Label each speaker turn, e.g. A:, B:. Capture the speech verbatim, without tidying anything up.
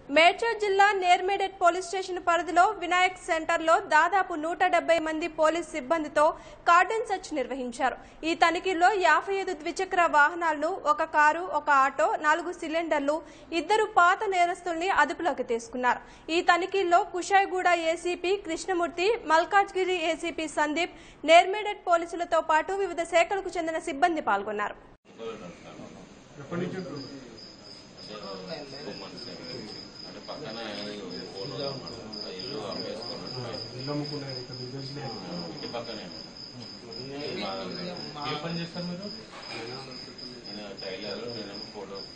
A: మేడ్చల్ జిల్లా నేర్మేడెట్ police station పరిధిలో వినాయక్ సెంటర్లో దాదాపు నూట డెబ్బై మంది పోలీస్ సిబ్బందితో కార్డన్ సెర్చ్ నిర్వహించారు. ఈ తనిఖీల్లో యాభై ఐదు ద్విచక్ర వాహనాలను, ఒక కారు, ఒక ఆటో, నాలుగు సిలిండర్లు, ఇద్దరు పాత నేరస్తుల్ని అదుపులోకి తీసుకున్నారు. ఈ తనిఖీల్లో కుషాయిగూడ ఏసీపీ కృష్ణమూర్తి, మల్కాజ్గిరి ఏసీపీ సందీప్, నేర్మేడెట్ పోలీసులతో పాటు వివిధ శాఖలకు చెందిన సిబ్బంది పాల్గొన్నారు.
B: పక్కన ఇల్లు ఇంటి పక్కనే ఏ పని చేస్తారు మీరు? నేను టైలర్, నేనేమో ఫోటో